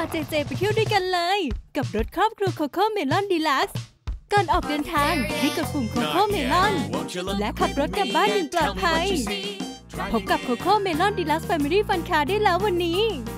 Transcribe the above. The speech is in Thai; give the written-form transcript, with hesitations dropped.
าเจเจไปเที่ยวด้วยกันเลยกับรถครอบครัวโคโค่เมลอนดีลักซ์ก่อนออกเดินทางให้กดปุ่มโคโค่เมลอนและขับรถกลับบ้านอย่างปลอดภัยพบกับโคโค่เมลอนดีลักซ์แฟมิลี่ฟันคาร์ได้แล้ววันนี้